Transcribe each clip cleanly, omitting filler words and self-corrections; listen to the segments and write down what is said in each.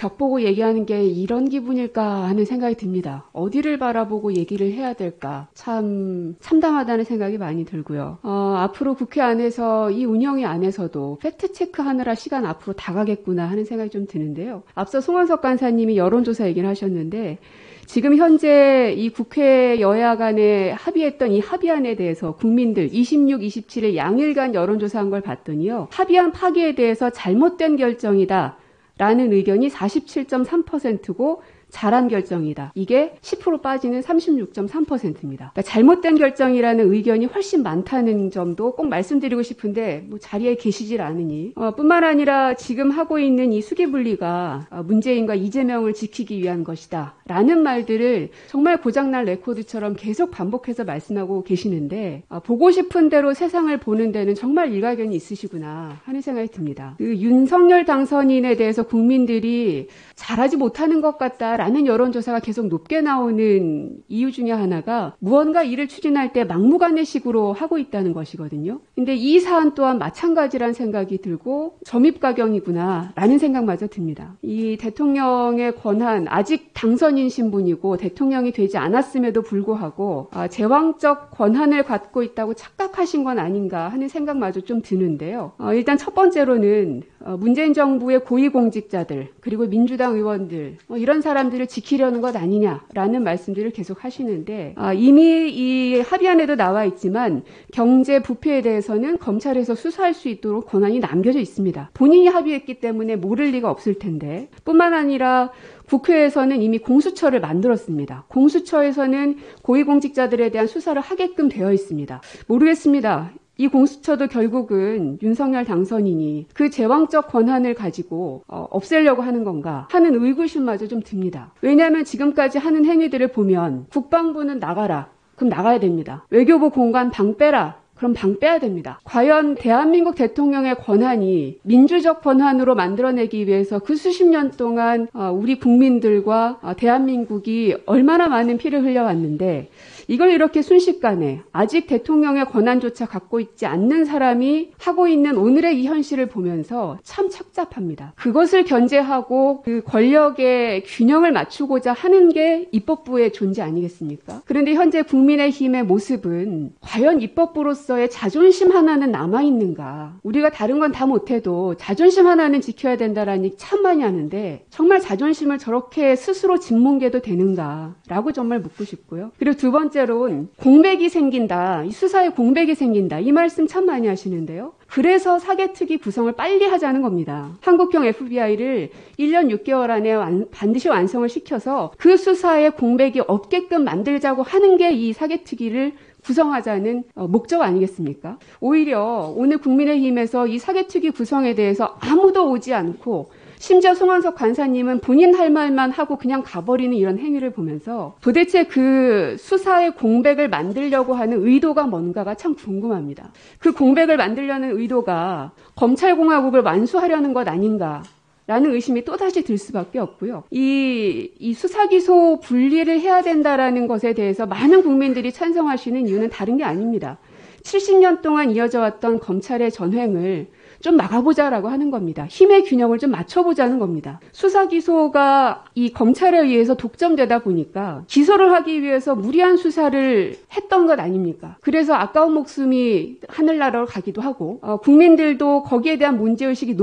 벽 보고 얘기하는 게 이런 기분일까 하는 생각이 듭니다. 어디를 바라보고 얘기를 해야 될까? 참 참담하다는 생각이 많이 들고요. 앞으로 국회 안에서 이 운영위 안에서도 팩트체크 하느라 시간 앞으로 다 가겠구나 하는 생각이 좀 드는데요. 앞서 송원석 간사님이 여론조사 얘기를 하셨는데 지금 현재 이 국회 여야 간에 합의했던 이 합의안에 대해서 국민들 26, 27일 양일간 여론조사한 걸 봤더니요. 합의안 파기에 대해서 잘못된 결정이다 라는 의견이 47.3%고 잘한 결정이다. 이게 10% 빠지는 36.3%입니다. 그러니까 잘못된 결정이라는 의견이 훨씬 많다는 점도 꼭 말씀드리고 싶은데 뭐 자리에 계시질 않으니 뿐만 아니라 지금 하고 있는 이 수기분리가 문재인과 이재명을 지키기 위한 것이다 라는 말들을 정말 고장난 레코드처럼 계속 반복해서 말씀하고 계시는데 보고 싶은 대로 세상을 보는 데는 정말 일가견이 있으시구나 하는 생각이 듭니다. 그 윤석열 당선인에 대해서 국민들이 잘하지 못하는 것 같다라는 여론조사가 계속 높게 나오는 이유 중에 하나가 무언가 일을 추진할 때 막무가내식으로 하고 있다는 것이거든요. 근데 이 사안 또한 마찬가지란 생각이 들고 점입가경이구나 라는 생각마저 듭니다. 이 대통령의 권한, 아직 당선인 신분이고 대통령이 되지 않았음에도 불구하고 제왕적 권한을 갖고 있다고 착각하신 건 아닌가 하는 생각마저 좀 드는데요. 일단 첫 번째로는 문재인 정부의 고위공직자들 그리고 민주당 의원들 이런 사람들을 지키려는 것 아니냐라는 말씀들을 계속 하시는데 이미 이 합의안에도 나와 있지만 경제 부패에 대해서는 검찰에서 수사할 수 있도록 권한이 남겨져 있습니다. 본인이 합의했기 때문에 모를 리가 없을 텐데 뿐만 아니라 국회에서는 이미 공수처를 만들었습니다. 공수처에서는 고위공직자들에 대한 수사를 하게끔 되어 있습니다. 모르겠습니다. 이 공수처도 결국은 윤석열 당선인이 그 제왕적 권한을 가지고 없애려고 하는 건가 하는 의구심마저 좀 듭니다. 왜냐하면 지금까지 하는 행위들을 보면 국방부는 나가라. 그럼 나가야 됩니다. 외교부 공관 방 빼라. 그럼 방 빼야 됩니다. 과연 대한민국 대통령의 권한이 민주적 권한으로 만들어내기 위해서 그 수십 년 동안 우리 국민들과 대한민국이 얼마나 많은 피를 흘려왔는데 이걸 이렇게 순식간에 아직 대통령의 권한조차 갖고 있지 않는 사람이 하고 있는 오늘의 이 현실을 보면서 참 착잡합니다. 그것을 견제하고 그 권력의 균형을 맞추고자 하는 게 입법부의 존재 아니겠습니까? 그런데 현재 국민의힘의 모습은 과연 입법부로서의 자존심 하나는 남아있는가? 우리가 다른 건 다 못해도 자존심 하나는 지켜야 된다라는 얘기 참 많이 하는데 정말 자존심을 저렇게 스스로 짓뭉개도 되는가? 라고 정말 묻고 싶고요. 그리고 두 번째로는 공백이 생긴다. 이 수사에 공백이 생긴다. 이 말씀 참 많이 하시는데요. 그래서 사개특위 구성을 빨리 하자는 겁니다. 한국형 FBI를 1년 6개월 안에 반드시 완성을 시켜서 그 수사에 공백이 없게끔 만들자고 하는 게 이 사개특위를 구성하자는 목적 아니겠습니까? 오히려 오늘 국민의힘에서 이 사개특위 구성에 대해서 아무도 오지 않고 심지어 송원석 간사님은 본인 할 말만 하고 그냥 가버리는 이런 행위를 보면서 도대체 그 수사의 공백을 만들려고 하는 의도가 뭔가가 참 궁금합니다. 그 공백을 만들려는 의도가 검찰공화국을 완수하려는 것 아닌가 라는 의심이 또다시 들 수밖에 없고요. 이 수사기소 분리를 해야 된다라는 것에 대해서 많은 국민들이 찬성하시는 이유는 다른 게 아닙니다. 70년 동안 이어져 왔던 검찰의 전횡을 좀 막아보자라고 하는 겁니다. 힘의 균형을 좀 맞춰보자는 겁니다. 수사기소가 이 검찰에 의해서 독점되다 보니까 기소를 하기 위해서 무리한 수사를 했던 것 아닙니까? 그래서 아까운 목숨이 하늘나라로 가기도 하고 국민들도 거기에 대한 문제의식이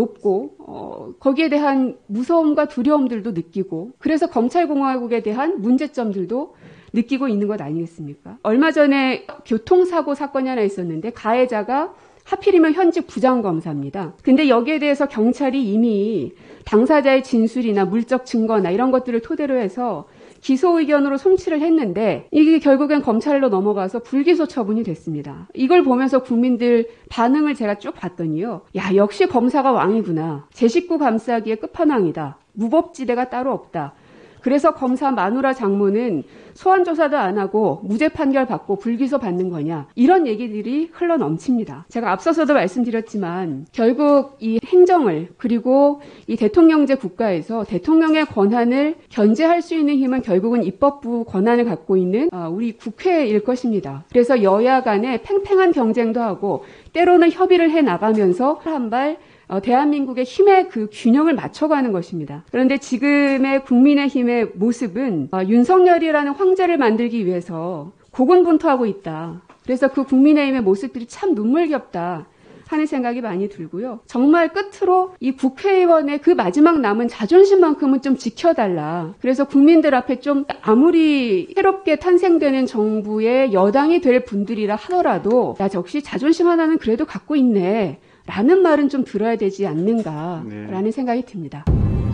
높고 거기에 대한 무서움과 두려움들도 느끼고 그래서 검찰공화국에 대한 문제점들도 느끼고 있는 것 아니겠습니까? 얼마 전에 교통사고 사건이 하나 있었는데 가해자가 하필이면 현직 부장검사입니다. 근데 여기에 대해서 경찰이 이미 당사자의 진술이나 물적 증거나 이런 것들을 토대로 해서 기소 의견으로 송치를 했는데 이게 결국엔 검찰로 넘어가서 불기소 처분이 됐습니다. 이걸 보면서 국민들 반응을 제가 쭉 봤더니요. 야, 역시 검사가 왕이구나. 제 식구 감싸기의 끝판왕이다. 무법지대가 따로 없다. 그래서 검사 마누라 장모는 소환조사도 안 하고 무죄 판결 받고 불기소 받는 거냐 이런 얘기들이 흘러넘칩니다. 제가 앞서서도 말씀드렸지만 결국 이 행정을 그리고 이 대통령제 국가에서 대통령의 권한을 견제할 수 있는 힘은 결국은 입법부 권한을 갖고 있는 우리 국회일 것입니다. 그래서 여야 간에 팽팽한 경쟁도 하고 때로는 협의를 해나가면서 한 발 대한민국의 힘의 그 균형을 맞춰가는 것입니다. 그런데 지금의 국민의힘의 모습은 윤석열이라는 황제를 만들기 위해서 고군분투하고 있다. 그래서 그 국민의힘의 모습들이 참 눈물겹다 하는 생각이 많이 들고요. 정말 끝으로 이 국회의원의 그 마지막 남은 자존심만큼은 좀 지켜달라. 그래서 국민들 앞에 좀 아무리 새롭게 탄생되는 정부의 여당이 될 분들이라 하더라도 야 역시 자존심 하나는 그래도 갖고 있네 라는 말은 좀 들어야 되지 않는가라는 생각이 듭니다.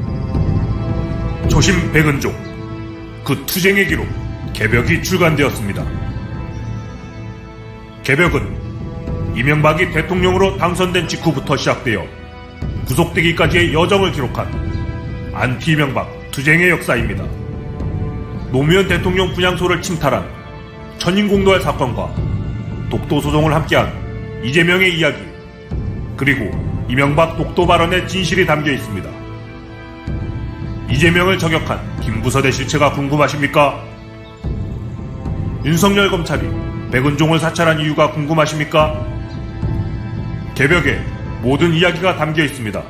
초심 백은종, 그 투쟁의 기록 개벽이 출간되었습니다. 개벽은 이명박이 대통령으로 당선된 직후부터 시작되어 구속되기까지의 여정을 기록한 안티 이명박 투쟁의 역사입니다. 노무현 대통령 분향소를 침탈한 천인공노할 사건과 독도 소송을 함께한 이재명의 이야기, 그리고 이명박 독도 발언의 진실이 담겨 있습니다. 이재명을 저격한 김부선의 실체가 궁금하십니까? 윤석열 검찰이 백은종을 사찰한 이유가 궁금하십니까? 개벽에 모든 이야기가 담겨 있습니다.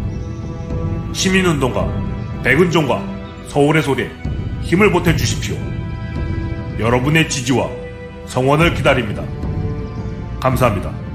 시민운동가 백은종과 서울의 소리에 힘을 보태주십시오. 여러분의 지지와 성원을 기다립니다. 감사합니다.